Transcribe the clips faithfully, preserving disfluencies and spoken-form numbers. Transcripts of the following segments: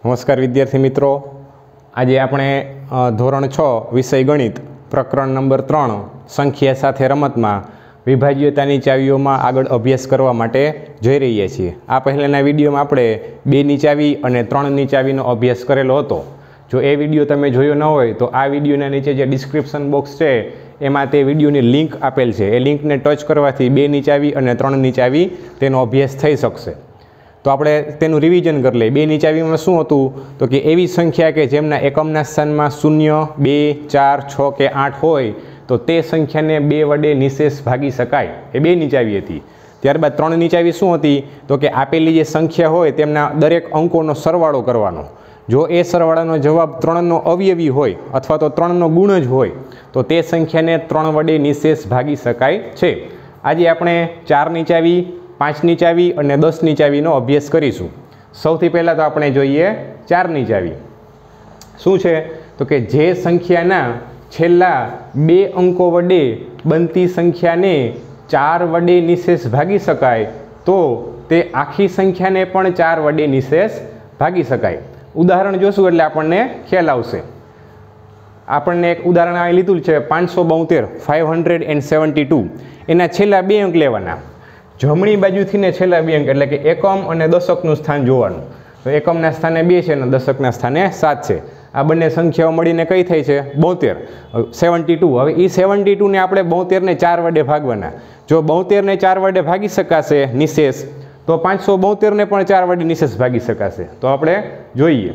नमस्कार विद्यार्थी मित्रों, आज आपणे धोरण छ विषय गणित प्रकरण नंबर त्रण संख्या साथे रमत में विभाज्यतानी चावीओं में आगळ अभ्यास करवा माटे जई रह्या छीए। आ पहेलाना विडियो में आपणे बेनी चावी अने त्रणनी चावीनो अभ्यास करेलो हतो। जो ए विडियो तमे जोयो न होय तो आ विडियोना नीचे जे डिस्क्रिप्शन बॉक्स छे एमां ते विडियोनी लिंक आपेल छे। ए लिंकने टच करवाथी बेनी चावी अने त्रणनी चावी तेनो अभ्यास थई शकशे। तो आपणे तेनुं रिविजन कर लईए। बेनी चावीमां शुं हतुं तो कि एवी संख्या के जेमना एकमना स्थानमां शून्य बे चार छ के आठ होय तो ते संख्याने बे वडे निशेष भागी शकाय। ए बेनी चावी हती। त्यारबाद त्रणनी चावी शुं हती तो कि आपेली जे संख्या होय तेमना दरेक अंकोनो सरवाळो करवानो। जो ए सरवाळानो जवाब त्रणनो अवयवी होय अथवा तो त्रणनो गुण ज होय तो ते संख्याने त्रण वडे निशेष भागी शकाय छे। आजे आपणे चारनी चावी, पांचनी चावी और दसनी चावीनो अभ्यास करीशुं। सौथी पहला तो आपणे जोईए चारनी चावी। शुं छे तो कि जे संख्याना छेल्ला बे अंको वडे बनती संख्याने चार वडे निशेष भागी शकाय तो ते आखी संख्याने पण चार वडे निशेष भागी शकाय। उदाहरण जोशुं एटले आपणने ख्याल आवशे। आपणने एक उदाहरण आ लीधुं छे पांच सौ बोतेर five hundred and seventy two. एना छेल्ला बे अंक लेवाना। जमणी बाजुथी ने छेल्ला बे अंक एटले के एकम अने दशकनुं स्थान जोवानुं। तो एकमना स्थाने बे छे अने दशकना स्थाने सात छे। आ बंने संख्याओ मळीने कई थई छे बोतेर सेवंटी टू। हवे ई सेवंटी टू ने आपणे बोतेर ने चार वडे भागवाना। जो बोतेर ने चार वडे भागी शकाशे निशेष तो पांच सौ बोतेर ने पण चार वडे निशेष भागी शकाशे। तो आपणे जोईए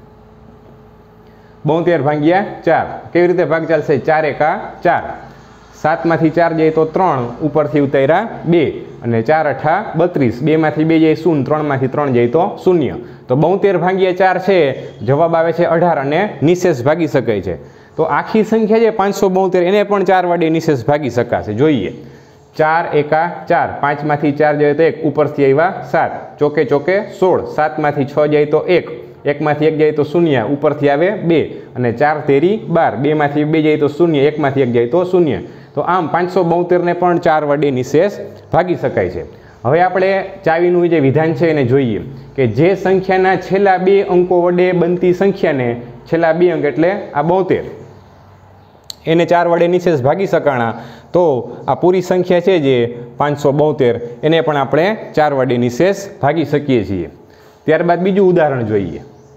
बोतेर भाग्या चार केवी रीते भाग चालशे। चार एका चार, सात मांथी चार जाए तो त्रण, उपरथी उतार्या बे अने चार अठा बत्रीस, बे मांथी बे जाए शून्य, त्रण मांथी त्रण जाए तो शून्य। तो बोतेर भाग्या चार छे जवाब आवे छे अठार अने निशेष भागी शकाय छे। तो आखी संख्या जे पांच सौ बोतेर एने पण चार वडे निशेष भागी शकाशे। जोईए चार एका चार, पांच मांथी चार जाए तो एक, उपरथी आव्या सात, चौके चौके सोळ, सात मांथी छ जाए तो एक, एक मांथी एक जाए तो शून्य, उपरथी आवे बे अने चार तेरी बार, बे मांथी बे जाए तो शून्य, एक मांथी एक जाए तो शून्य। तो आम पांच सौ बोतेर ने पण चार वडे निशेष भागी शकाय छे। हवे आपणे चावीनुं जे विधान छे एने जोईए के जे संख्याना छेल्ला बे अंको वडे बनती संख्याने छेल्ला बे अंक एटले आ बोतेर एने चार वडे निशेष भागी शकाणा तो आ पूरी संख्या छे जे पांच सौ बोतेर एने पण आपणे चार वडे निशेष भागी शकीए छीए। त्यारबाद बीजुं उदाहरण जोईए।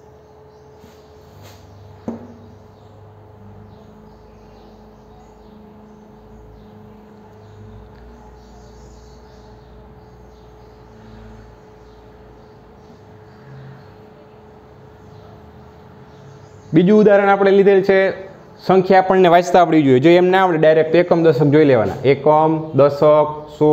बीजू उदाहरण आपणे लीधेल छे संख्या आपणने वांचता आवडवी जोईए। जो एम ना आवडे डायरेक्ट एकम दशक जोई लेवाना। एकम दशक सौ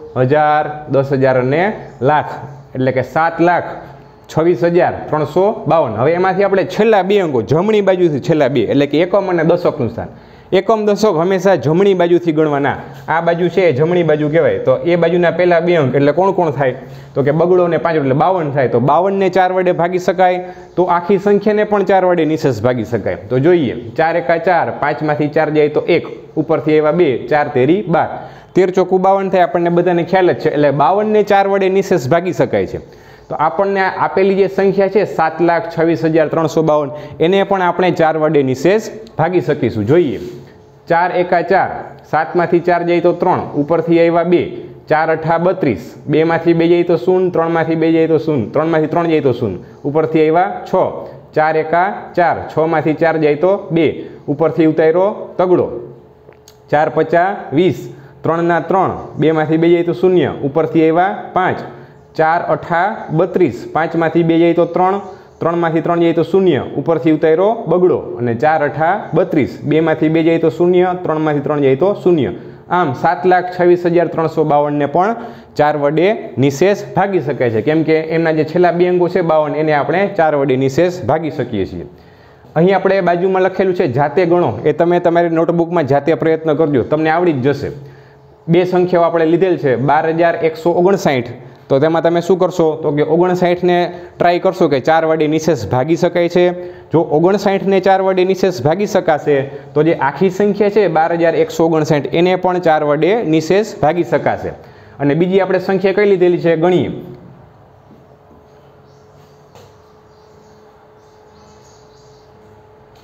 हजार दस हजार अने लाख एटले के सात लाख छवीस हजार त्रणसो बावन। हवे एमांथी आपणे छेल्ला बे अंको जमणी बाजुथी छेल्ला बे एटले के एकम अने दशकनुं स्थान। एकम दशक हमेशा जमणी बाजुथी गणवाना। आ बाजू छे जमणी बाजू कहेवाय। तो ए बाजुना पहेला बे अंक एटले कोण कोण थाय तो के बगड़ो ने पांच एटले बावन थाय। तो बावन ने चार वडे भागी शकाय तो आखी संख्या ने पण चार वडे निशेष भागी शकाय। तो जोईए चार एका चार, पांच मांथी चार जाए तो एक, उपरथी आव्या बे, चार तेरी बार, तेर चौकू बावन थाय। आपणने बधाने ख्याल ज छे एटले बावन ने चार वडे निशेष भागी शकाय छे। तो आपणने आपेली जे संख्या छे सात लाख छवीस हजार त्रणसो बावन एने पण आपणे चार वडे निशेष भागी शकीशुं। जोईए चार एका चार, सात मांथी चार जाए तो त्रण, उपरथी आव्या बे, चार अठा बत्रीस, बे मांथी बे जाए तो शून्य, त्रण मांथी बे जाए तो शून्य, त्रण मांथी त्रण जाए तो शून्य, उपरथी आव्या छ, चार एका चार, छ मांथी चार जाए तो बे, उपरथी उतार्यो तगड़ो, चार पचा वीस, त्रण ना त्रण, बे मांथी बे जाए तो शून्य, उपरथी आव्या पांच, चार अठा बत्रीस, पांच मांथी बे जाए तो त्रण, त्रण मांथी त्रण जाए तो शून्य, उपरथी उतार्यो बगड़ो अने चार अठा बत्रीस, बे मांथी बे जाए तो शून्य, त्रण मांथी त्रण जाए तो शून्य। आम सात लाख छवीस हजार त्रणसो बावन ने पण चार वडे निशेष भागी शकाय छे। केम के एमना जे छेल्ला बे अंको छे बावन एने आपणे चार वडे निशेष भागी शकीए छीए। અહીં આપણે બાજુમાં લખેલું છે જાતે ગણો। એ તમે તમારી નોટબુકમાં જાતે પ્રયત્ન કરજો, તમને આવડી જ જશે। બે સંખ્યાઓ આપણે લીધેલ છે બાર હજાર એકસો ઓગણસાઠ। तो तेमां तमे शुं करशो तो कि ओगणसाठ ने ट्राय करशो कि चार वडे निशेष भागी शकाय छे। जो ओगणसाठ ने चार वडे निशेष भागी शकाशे तो जे आखी संख्या छे बार हज़ार एक सौ ओगणसाठ एने पण चार वडे निशेष भागी शकाशे। अने बीजी आपणे संख्या कई लीधेली छे गणीए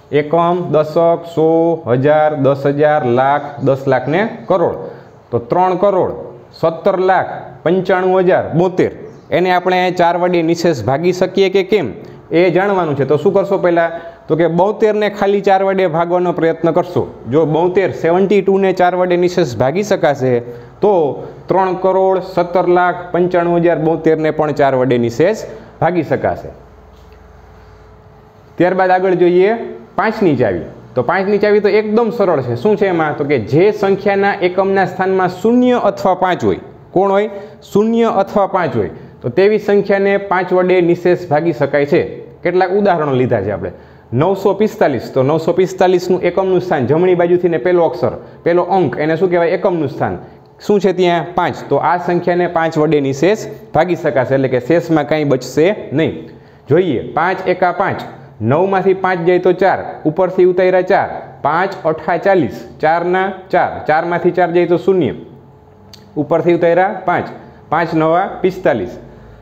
એકમ, દશક, સો, હજાર, દસ હજાર, લાખ, દસ લાખ ને કરોડ. તો ત્રણ કરોડ સત્તર લાખ પંચાણું હજાર બોતેર એને આપણે ચાર વડે નિશેષ ભાગી શકીએ કે કેમ એ જાણવાનું છે. તો શું કરશો પહેલાં? તો કે બોતેરને ખાલી ચાર વડે ભાગવાનો પ્રયત્ન કરશો. જો બોતેર સેવન્ટી ટુને ચાર વડે નિશેષ ભાગી શકાશે તો ત્રણ કરોડ સત્તર લાખ પંચાણું હજાર બોતેરને પણ ચાર વડે નિશેષ ભાગી શકાશે. ત્યારબાદ આગળ જોઈએ પાંચની ચાવી. તો પાંચની ચાવી તો એકદમ સરળ છે. શું છે એમાં? તો કે જે સંખ્યાના એકમના સ્થાનમાં શૂન્ય અથવા પાંચ હોય. કોણ હોય? શૂન્ય અથવા પાંચ હોય તો તેવી સંખ્યાને પાંચ વડે નિશેષ ભાગી શકાય છે. કેટલાક ઉદાહરણો લીધા છે આપણે. નવસો પિસ્તાલીસ તો નવસો પિસ્તાલીસનું એકમનું સ્થાન જમણી બાજુથી ને પહેલો અક્ષર પહેલો અંક એને શું કહેવાય? એકમનું સ્થાન શું છે ત્યાં? પાંચ. તો આ સંખ્યાને પાંચ વડે નિશેષ ભાગી શકાશે એટલે કે શેષમાં કાંઈ બચશે નહીં. જોઈએ પાંચ એકા પાંચ, નવમાંથી પાંચ જાય તો ચાર, ઉપરથી ઉતાર્યા ચાર, પાંચ અઠા ચાલીસ, ચારના ચાર, ચારમાંથી ચાર જાય તો શૂન્ય, ઉપરથી ઉતાર્યા પાંચ, પાંચ નવા પિસ્તાલીસ,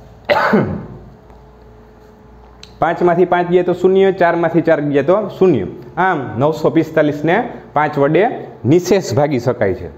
પાંચમાંથી પાંચ ગયા તો શૂન્ય, ચારમાંથી ચાર ગયા તો શૂન્ય. આમ નવસો પિસ્તાલીસને પાંચ વડે નિશેષ ભાગી શકાય છે.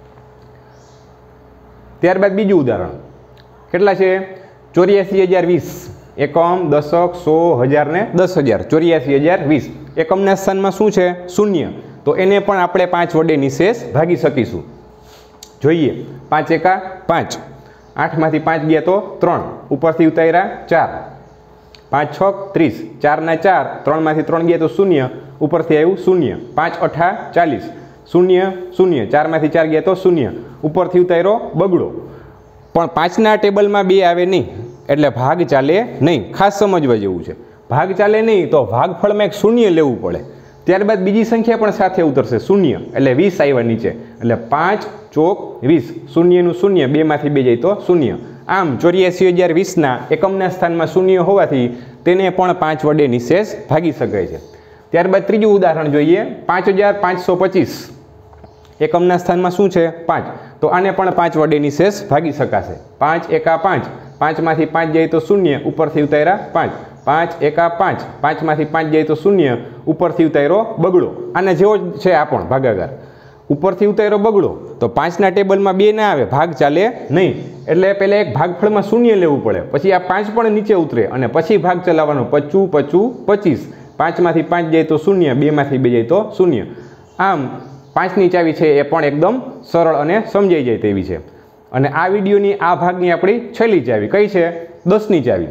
ત્યારબાદ બીજું ઉદાહરણ કેટલા છે? ચોર્યાસી હજાર વીસ. એકમ, દશક, સો, હજાર ને દસ હજાર. ચોર્યાસી હજાર વીસ એકમના સ્થાનમાં શું છે? શૂન્ય. તો એને પણ આપણે પાંચ વડે નિશેષ ભાગી શકીશું. જોઈએ પાંચ એકા પાંચ, આઠમાંથી પાંચ ગયા તો ત્રણ, ઉપરથી ઉતાર્યા ચાર, પાંચ છ ત્રીસ, ચારના ચાર, ત્રણમાંથી ત્રણ ગયા તો શૂન્ય, ઉપરથી આવ્યું શૂન્ય, પાંચ અઠા ચાલીસ, શૂન્ય શૂન્ય, ચારમાંથી ચાર ગયા તો શૂન્ય, ઉપરથી ઉતાર્યો બગડો. પણ પાંચના ટેબલમાં બે આવે નહીં એટલે ભાગ ચાલે નહીં. ખાસ સમજવા જેવું છે. ભાગ ચાલે નહીં તો ભાગફળમાં એક શૂન્ય લેવું પડે. ત્યારબાદ બીજી સંખ્યા પણ સાથે ઉતરશે શૂન્ય એટલે વીસ આવ્યા નીચે એટલે પાંચ ચોક વીસ, શૂન્યનું શૂન્ય, બેમાંથી બે જાય તો શૂન્ય. આમ ચોર્યાસી હજાર વીસના એકમના સ્થાનમાં શૂન્ય હોવાથી તેને પણ પાંચ વડે નિશેષ ભાગી શકાય છે. ત્યારબાદ ત્રીજું ઉદાહરણ જોઈએ પાંચ હજાર પાંચસો પચીસ. એકમના સ્થાનમાં શું છે? પાંચ. તો આને પણ પાંચ વડે નિશેષ ભાગી શકાશે. પાંચ એકા પાંચ, પાંચમાંથી પાંચ જાય તો શૂન્ય, ઉપરથી ઉતાર્યા પાંચ, પાંચ એકા પાંચ, પાંચમાંથી પાંચ જાય તો શૂન્ય, ઉપરથી ઉતાર્યો બગડો. આના જેવો જ છે આ પણ ભાગાકાર. ઉપરથી ઉતાર્યો બગડો તો પાંચના ટેબલમાં બે ના આવે, ભાગ ચાલે નહીં. એટલે પહેલાં એક ભાગફળમાં શૂન્ય લેવું પડે, પછી આ પાંચ પણ નીચે ઉતરે અને પછી ભાગ ચલાવવાનો. પચું પચું પચીસ, પાંચમાંથી પાંચ જાય તો શૂન્ય, બેમાંથી બે જાય તો શૂન્ય. આમ પાંચની ચાવી છે એ પણ એકદમ સરળ અને સમજાઈ જાય તેવી છે. અને આ વિડીયોની આ ભાગની આપણી છેલ્લી ચાવી કઈ છે? દસની ચાવી.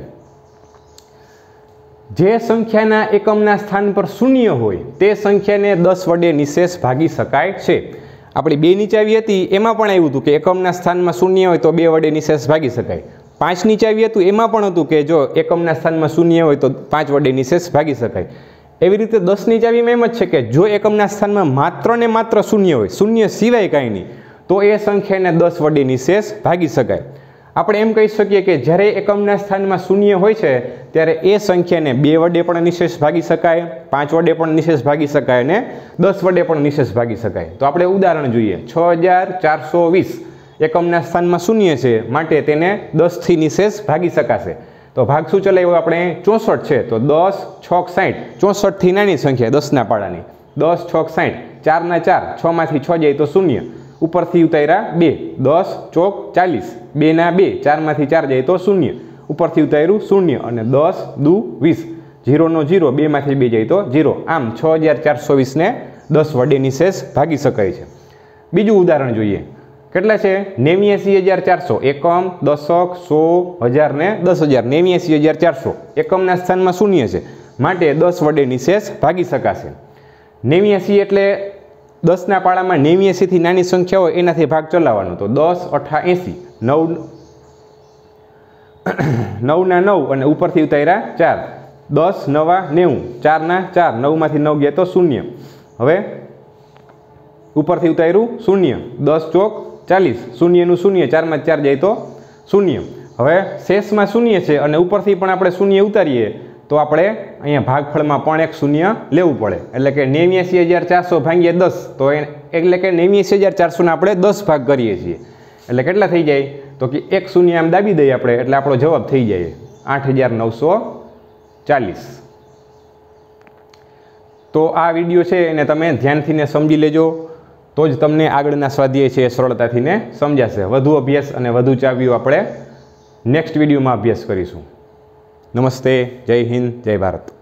જે સંખ્યાના એકમના સ્થાન પર શૂન્ય હોય તે સંખ્યાને દસ વડે નિશેષ ભાગી શકાય છે. આપણી બેની ચાવી હતી એમાં પણ આવ્યું હતું કે એકમના સ્થાનમાં શૂન્ય હોય તો બે વડે નિશેષ ભાગી શકાય. પાંચની ચાવી હતું એમાં પણ હતું કે જો એકમના સ્થાનમાં શૂન્ય હોય તો પાંચ વડે નિશેષ ભાગી શકાય. એવી રીતે દસની ચાવીમાં એમ જ છે કે જો એકમના સ્થાનમાં માત્ર ને માત્ર શૂન્ય હોય, શૂન્ય સિવાય કાંઈ નહીં, તો એ સંખ્યાને દસ વડે નિશેષ ભાગી શકાય. આપણે એમ કહી શકીએ કે જ્યારે એકમના સ્થાનમાં શૂન્ય હોય છે ત્યારે એ સંખ્યાને બે વડે પણ નિશેષ ભાગી શકાય, પાંચ વડે પણ નિશેષ ભાગી શકાય અને દસ વડે પણ નિશેષ ભાગી શકાય. તો આપણે ઉદાહરણ જોઈએ. છ હજાર ચારસો વીસ એકમના સ્થાનમાં શૂન્ય છે માટે તેને દસથી નિશેષ ભાગી શકાશે. તો ભાગ શું ચલાવ્યો આપણે? ચોસઠ છે તો દસ છોક સાઠ, ચોસઠથી નાની સંખ્યા દસના પાડાની, દસ છોક સાઠ, ચારના ચાર, છમાંથી છ જાય તો શૂન્ય, ઉપરથી ઉતાર્યા બે, દસ ચોક ચાલીસ, બેના બે, ચારમાંથી ચાર જાય તો શૂન્ય, ઉપરથી ઉતાર્યું શૂન્ય અને દસ દુ વીસ, જીરોનો જીરો, બેમાંથી બે જાય તો જીરો. આમ છ હજાર ચારસો વીસને દસ વડે નિશેષ ભાગી શકાય છે. બીજું ઉદાહરણ જોઈએ. કેટલા છે? નેવ્યાસી હજાર ચારસો. એકમ, દશક, સો, હજાર ને દસ હજાર. નેવ્યાસી હજાર ચારસો એકમના સ્થાનમાં શૂન્ય છે માટે દસ વડે નિશેષ ભાગી શકાશે. નેવ્યાસી એટલે દસના પાડામાં નેવ્યાસીથી નાની સંખ્યા હોય એનાથી ભાગ ચલાવવાનો. તો દસ અઠા એંસી, નવ નવના નવ અને ઉપરથી ઉતાર્યા ચાર, દસ નવા નેવું, ચારના ચાર, નવમાંથી નવ ગયા તો શૂન્ય, હવે ઉપરથી ઉતાર્યું શૂન્ય, દસ ચોક ચાલીસ, શૂન્યનું શૂન્ય, ચારમાં ચાર જાય તો શૂન્ય. હવે શેષમાં શૂન્ય છે અને ઉપરથી પણ આપણે શૂન્ય ઉતારીએ તો આપણે અહીંયા ભાગફળમાં પણ એક શૂન્ય લેવું પડે. એટલે કે નેવ્યાસી હજાર ચારસો ભાંગ્યા દસ, તો એટલે કે નેવ્યાસી હજાર ચારસોને આપણે દસ ભાગ કરીએ છીએ એટલે કેટલા થઈ જાય? તો કે એક શૂન્ય આમ દાબી દઈએ આપણે એટલે આપણો જવાબ થઈ જાય આઠ હજાર નવસો ચાલીસ. તો આ વિડીયો છે એને તમે ધ્યાનથી ને સમજી લેજો, તો જ તમને આગળના સ્વાધ્યાય છે એ સરળતાથી ને સમજાશે. વધુ અભ્યાસ અને વધુ ચાવીઓ આપણે નેક્સ્ટ વિડીયોમાં અભ્યાસ કરીશું. નમસ્તે, જય હિન્દ, જય ભારત.